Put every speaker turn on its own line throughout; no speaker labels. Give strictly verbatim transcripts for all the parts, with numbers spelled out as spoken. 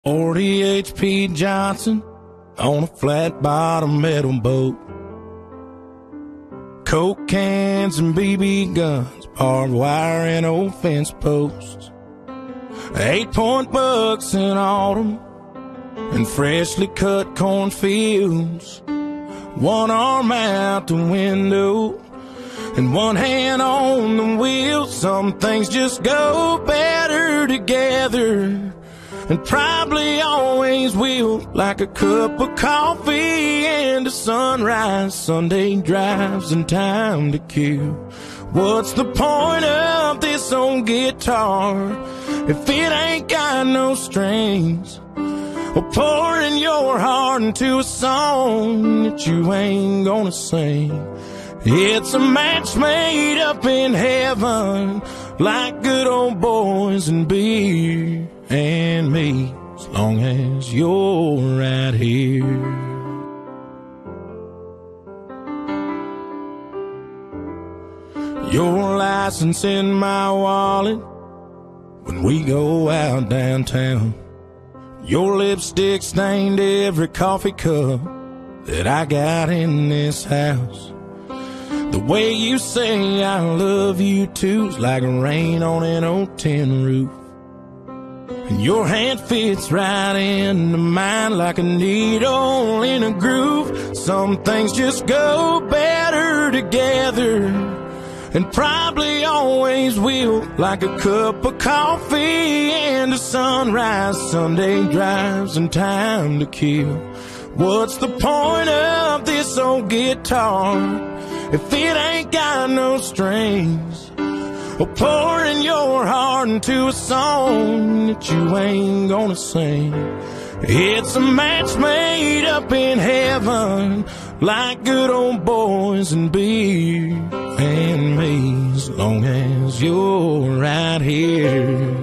forty H P Johnson on a flat-bottom metal boat. Coke cans and B B guns, barbed wire and old fence posts. Eight-point bucks in autumn and freshly cut cornfields. One arm out the window and one hand on the wheel. Some things just go better together, and probably always will, like a cup of coffee and a sunrise, Sunday drives and time to kill. What's the point of this old guitar if it ain't got no strings? Or pouring your heart into a song that you ain't gonna sing. It's a match made up in heaven, like good old boys and beer and me, as long as you're right here. Your license in my wallet when we go out downtown. Your lipstick stained every coffee cup that I got in this house. The way you say I love you too's like rain on an old tin roof. And your hand fits right into mine like a needle in a groove. Some things just go better together, and probably always will, like a cup of coffee and a sunrise, Sunday drives and time to kill. What's the point of this old guitar if it ain't got no strings? Or pouring your heart into a song that you ain't gonna sing. It's a match made up in heaven, like good old boys and beer and me, as long as you're right here.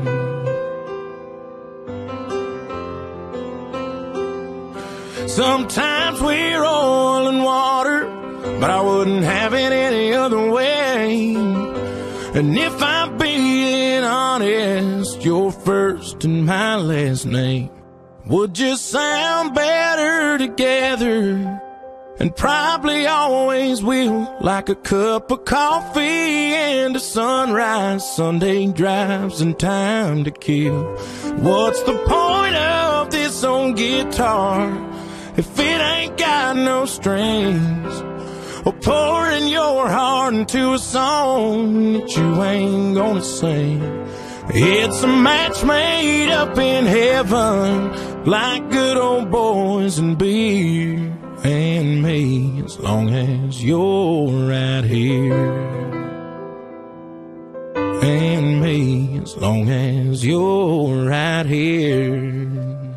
Sometimes we're oil and water, but I wouldn't have it any other way. And if I'm being honest, your first and my last name would just sound better together, and probably always will, like a cup of coffee and a sunrise, Sunday drives and time to kill. What's the point of this old guitar if it ain't got no strings? Or pouring your heart into a song that you ain't gonna sing. It's a match made up in heaven, like good old boys and beer and me, as long as you're right here. And me, as long as you're right here.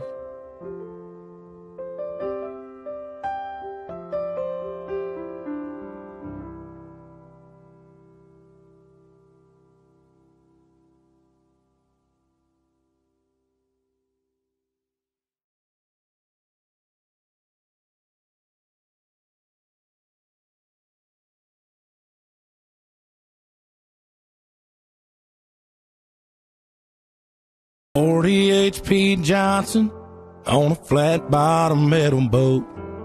forty H P Johnson on a flat-bottom metal boat.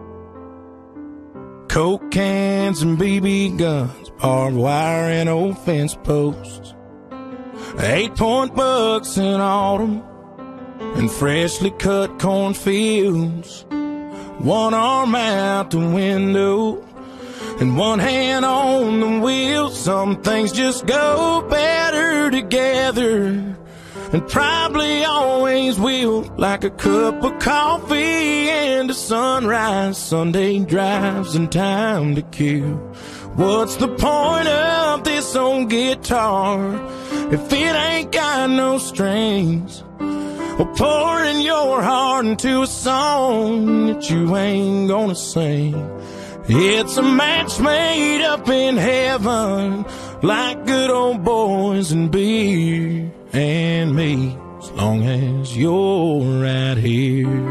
Coke cans and B B guns, barbed wire and old fence posts. Eight-point bucks in autumn and freshly cut cornfields. One arm out the window and one hand on the wheel. Some things just go better together, and probably always will, like a cup of coffee and a sunrise, Sunday drives and time to kill. What's the point of this old guitar if it ain't got no strings? Or pouring your heart into a song that you ain't gonna sing. It's a match made up in heaven, like good old boys and beer and me, as long as you're right here.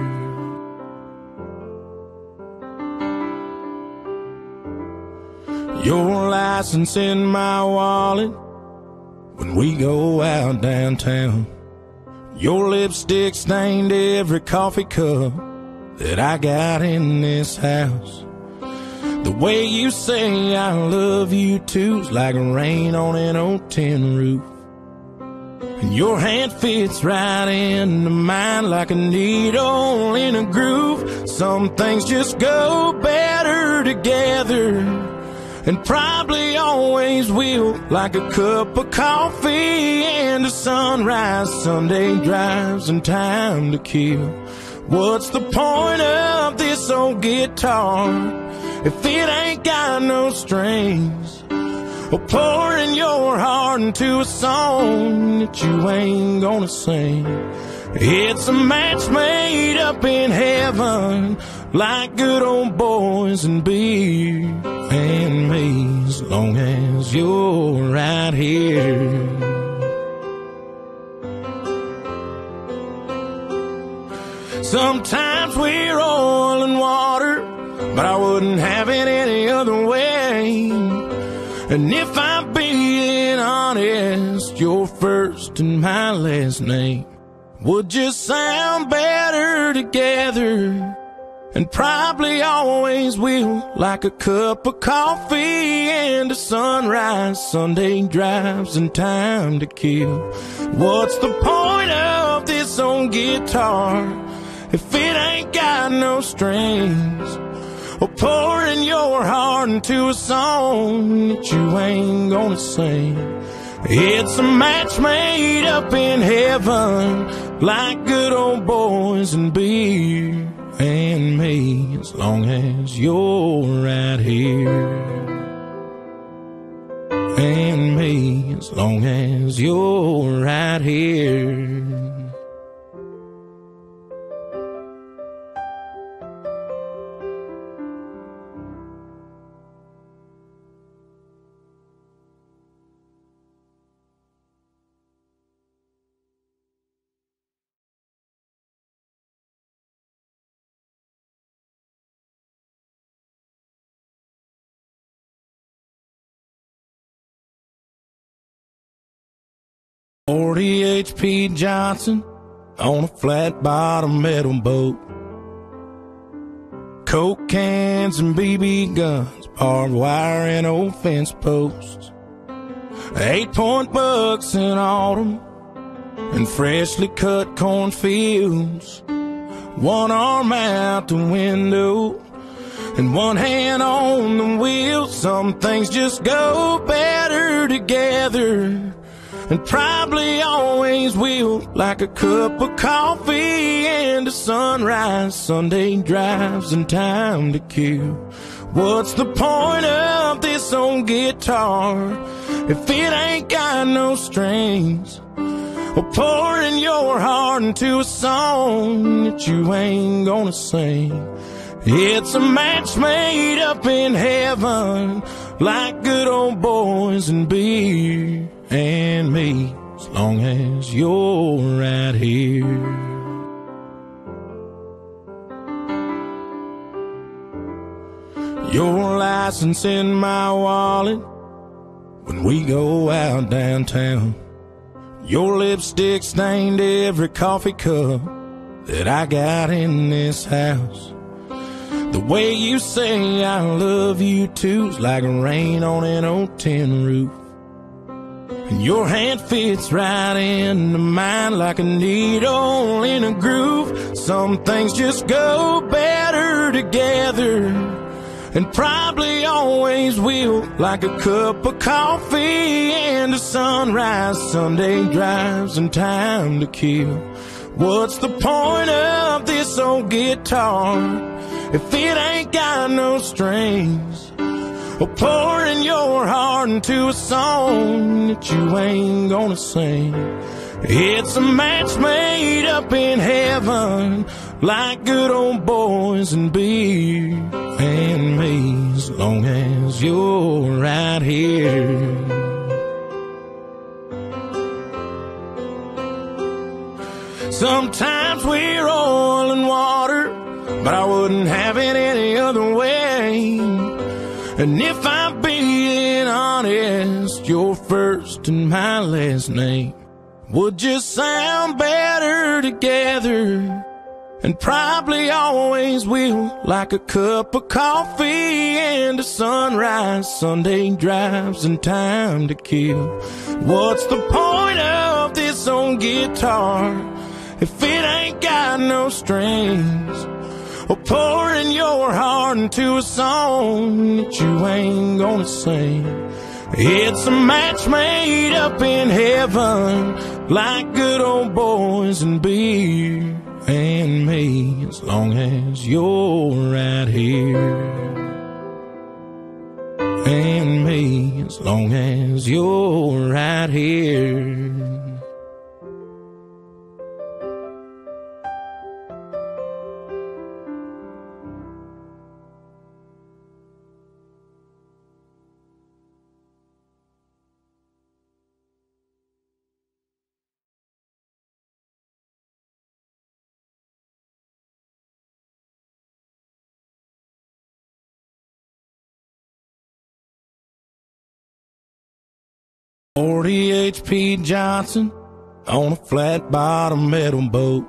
Your license in my wallet when we go out downtown. Your lipstick stained every coffee cup that I got in this house. The way you say I love you too's like rain on an old tin roof. And your hand fits right into mine like a needle in a groove. Some things just go better together, and probably always will, like a cup of coffee and a sunrise, Sunday drives and time to kill. What's the point of this old guitar if it ain't got no strings? Or pouring your heart into a song that you ain't gonna sing. It's a match made up in heaven, like good old boys and beer and me, as long as you're right here. Sometimes we're oil and water, but I wouldn't have it any other way. And if I'm being honest, your first and my last name would just sound better together, and probably always will, like a cup of coffee and a sunrise, Sunday drives and time to kill. What's the point of this old guitar if it ain't got no strings? Or pouring your heart into a song that you ain't gonna sing. It's a match made up in heaven, like good old boys and beer and me, as long as you're right here. And me, as long as you're right here. forty H P Johnson on a flat bottom metal boat. Coke cans and B B guns, barbed wire and old fence posts. Eight point bucks in autumn and freshly cut cornfields. One arm out the window and one hand on the wheel. Some things just go better together, and probably always will, like a cup of coffee and a sunrise, Sunday drives and time to kill. What's the point of this old guitar if it ain't got no strings? Or pouring your heart into a song that you ain't gonna sing. It's a match made up in heaven, like good old boys and beer and me, as long as you're right here. Your license in my wallet when we go out downtown. Your lipstick stained every coffee cup that I got in this house. The way you say I love you too's like rain on an old tin roof. And your hand fits right into mine like a needle in a groove. Some things just go better together, and probably always will, like a cup of coffee and a sunrise, Sunday drives and time to kill. What's the point of this old guitar if it ain't got no strings? Or pouring your heart into a song that you ain't gonna sing. It's a match made up in heaven, like good old boys and beer and me, as long as you're right here. Sometimes we're oil and water, but I wouldn't have it any other way. And if I'm being honest, your first and my last name would just sound better together, and probably always will, like a cup of coffee and a sunrise, Sunday drives and time to kill. What's the point of this old guitar if it ain't got no strings? Or pouring your heart into a song that you ain't gonna sing. It's a match made up in heaven, like good old boys and beer and me, as long as you're right here. And me, as long as you're right here. forty H P Johnson on a flat bottom metal boat.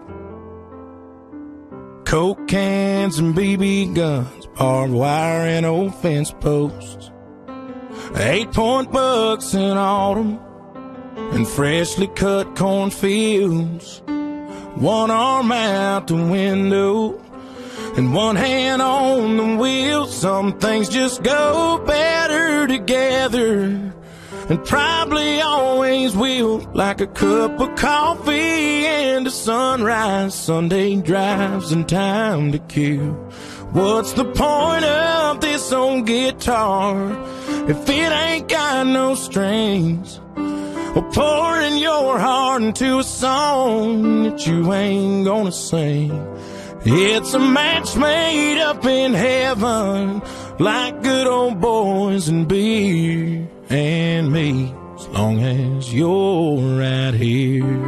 Coke cans and B B guns, barbed wire and old fence posts. Eight point bucks in autumn and freshly cut cornfields. One arm out the window and one hand on the wheel. Some things just go better together, and probably always will, like a cup of coffee and a sunrise, Sunday drives and time to kill. What's the point of this old guitar if it ain't got no strings? Or pouring your heart into a song that you ain't gonna sing. It's a match made up in heaven, like good old boys and beer and me, as long as you're right here.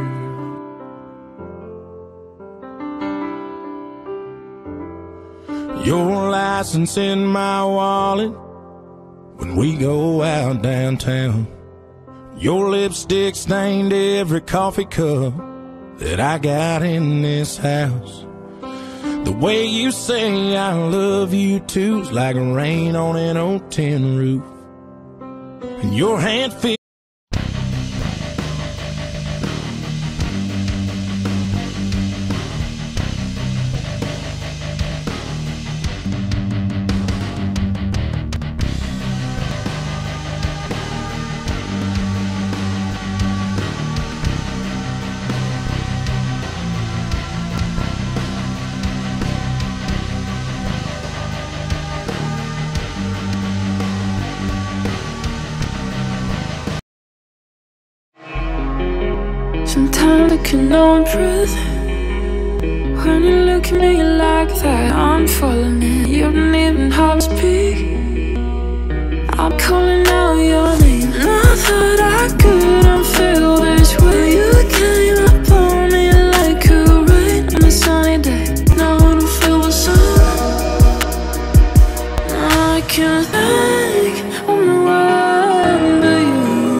Your license in my wallet when we go out downtown. Your lipstick stained every coffee cup that I got in this house. The way you say I love you too's like rain on an old tin roof, and your hand feels
sometimes I cannot breathe when you look at me like that. I'm falling in. You don't even have to speak.